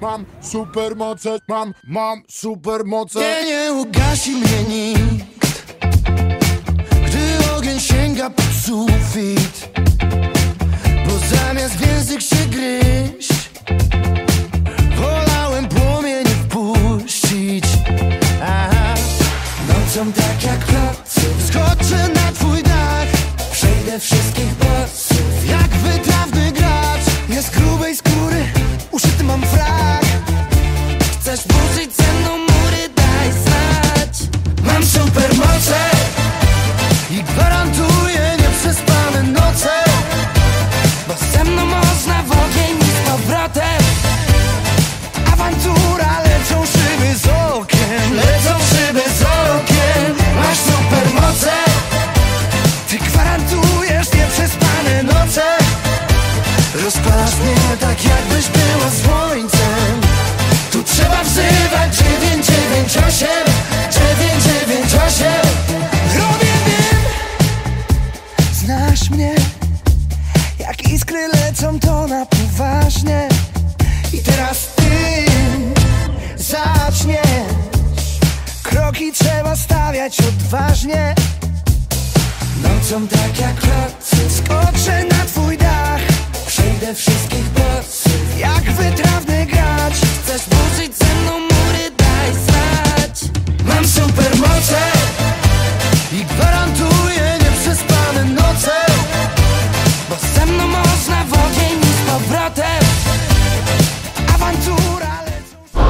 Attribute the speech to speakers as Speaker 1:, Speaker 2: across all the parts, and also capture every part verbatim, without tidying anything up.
Speaker 1: mam supermoce, mam, mam supermoce.
Speaker 2: Nie, nie ugasi mnie nikt, gdy ogień sięga pod sufit, bo zamiast w język się gryźć, wolałem płomień wpuścić. Aha. Nocą tak jak placów skoczę na twój dach, przejdę wszystkich pasów jak wytrawny gracz. Ja z grubej skóry uszyty mam frak. Chcesz burzyć ze mną mury, daj znać. Mam supermoce i gwarantuję nieprzespane noce, bo ze mną można w ogień i z powrotem. Awantura, lecą szyby z okien, lecą szyby z okien. Masz supermoce, ty gwarantujesz nieprzespane noce. Rozpalasz mnie tak jakbyś była słońcem. Tu trzeba wzywać dziewięć dziewięć osiem, dziewięć dziewięć osiem. Robię, wiem, znasz mnie, jak iskry lecą to na poważnie. I teraz ty zaczniesz, kroki trzeba stawiać odważnie. Nocą tak jak placy skoczę na twój dach, przejdę wszystkich pasów jak wytrawny gracz. Chcesz burzyć ze mną mury, daj znać. Mam supermoce i gwarantuję nieprzespane noce, bo ze mną można w ogień i z powrotem. Awantura, lecą...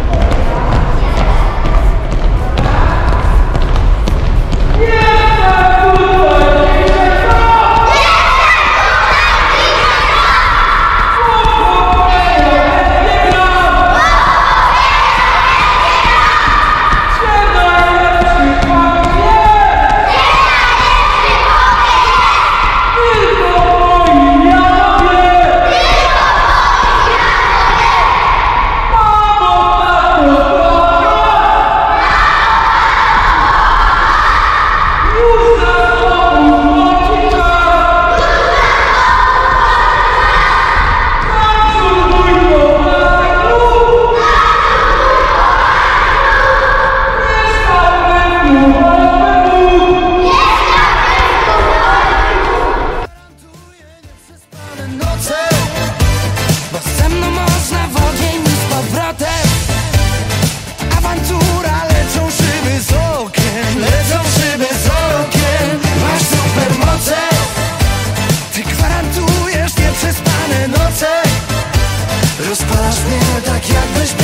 Speaker 2: Bo ze mną można w ogień i z powrotem. Awantura, lecą szyby z okien, lecą szyby z okien. Masz supermoce, ty gwarantujesz nieprzespane noce. Rozpalasz mnie tak jakbyś